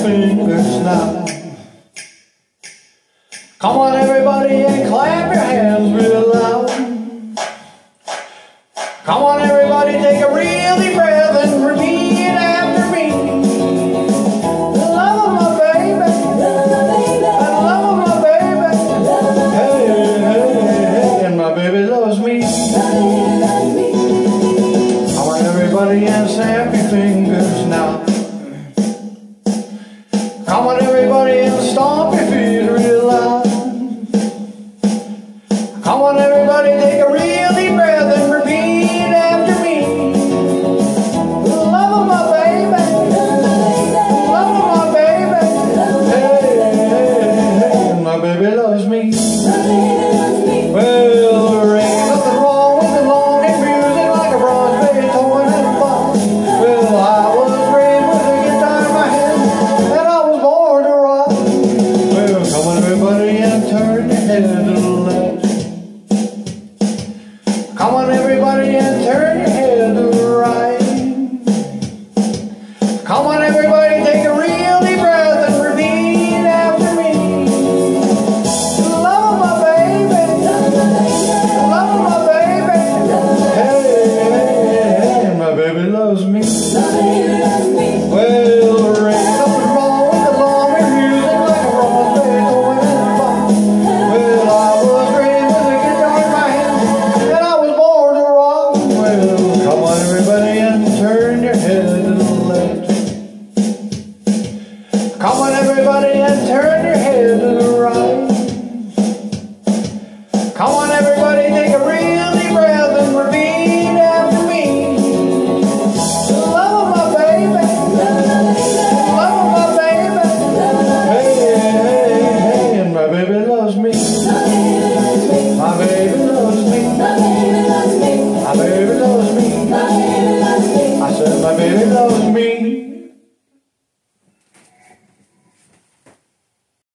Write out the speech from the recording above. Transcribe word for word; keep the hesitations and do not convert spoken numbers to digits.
fingers now. Come on everybody and clap your hands real loud. Come on everybody, take a real deep breath and repeat after me. The love of my baby, the love of my baby, hey, hey, hey, and my baby loves me. Come on everybody and snap your fingers now. Come on everybody and stomp your feet real loud. Come on everybody, take a real deep breath and repeat after me. The love of my baby, the love of my baby, hey, hey, hey, and my baby loves me. Well, there ain't nothing wrong with the long and music like a bronze Beethoven and a box. Well, I was raised with a guitar in my hand and I was born to rock. Well, come on everybody and turn your head to the left. Come on everybody and turn your head to the right. Come on everybody, take a real deep breath and repeat after me. The love of my baby, the love of my baby, hey, hey, hey, and my baby loves me. Well, there ain't nothing wrong with the long music like a bronze Beethoven and a box. Well, I was raised with a guitar in my hand and I was born to rock. Well, come on everybody and turn your head to the left. Come on everybody and turn your head to the right. Come on everybody, take a real deep breath and repeat after me. The love of my baby, the love of my baby, hey, hey, hey, and my baby loves me. My baby